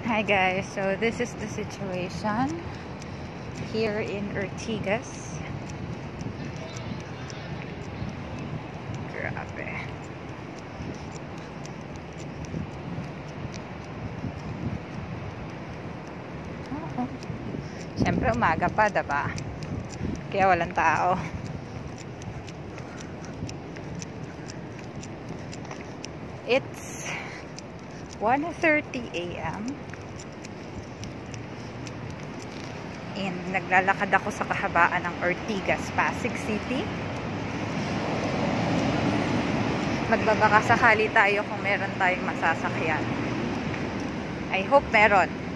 Hi guys, so this is the situation here in Ortigas. Grabe. Siyempre umaga pa, diba? Kaya walang tao. It's 1:30 AM. And naglalakad ako sa kahabaan ng Ortigas, Pasig City. Magbabaka sakali tayo kung meron tayong masasakyan. I hope meron.